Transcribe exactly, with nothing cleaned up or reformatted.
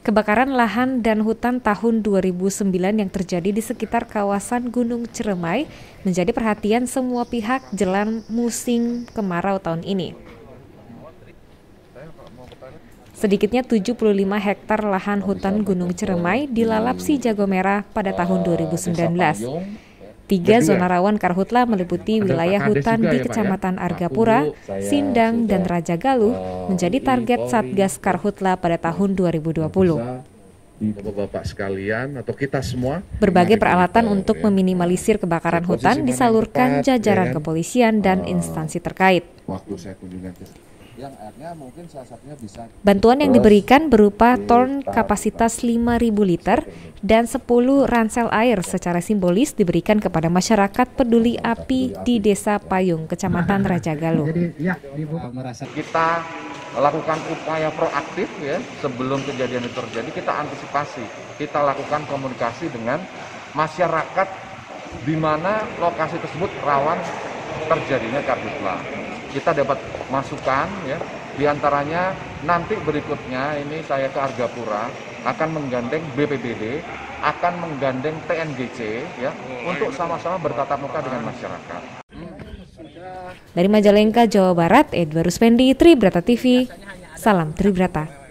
Kebakaran lahan dan hutan tahun dua ribu sembilan yang terjadi di sekitar kawasan Gunung Ciremai menjadi perhatian semua pihak jelang musim kemarau tahun ini. Sedikitnya tujuh puluh lima hektar lahan hutan Gunung Ciremai dilalap si jago merah pada tahun dua ribu sembilan belas. Tiga zona rawan karhutla meliputi wilayah hutan di Kecamatan Argapura, Sindang, dan Raja Galuh menjadi target Satgas Karhutla pada tahun dua ribu dua puluh. Bapak sekalian atau kita semua, berbagai peralatan untuk meminimalisir kebakaran hutan disalurkan jajaran kepolisian dan instansi terkait. Bantuan yang diberikan berupa ton kapasitas lima ribu liter dan sepuluh ransel air secara simbolis diberikan kepada masyarakat peduli api di Desa Payung, Kecamatan Raja Galuh. Kita lakukan upaya proaktif ya, sebelum kejadian itu terjadi kita antisipasi. Kita lakukan komunikasi dengan masyarakat di mana lokasi tersebut rawan terjadinya karhutla. Kita dapat masukan ya, diantaranya nanti berikutnya ini saya ke Argapura akan menggandeng B P B D, akan menggandeng T N G C ya, untuk sama-sama bertatap muka dengan masyarakat. Dari Majalengka, Jawa Barat, Edward Ruspendi, Tribrata T V, salam Tribrata.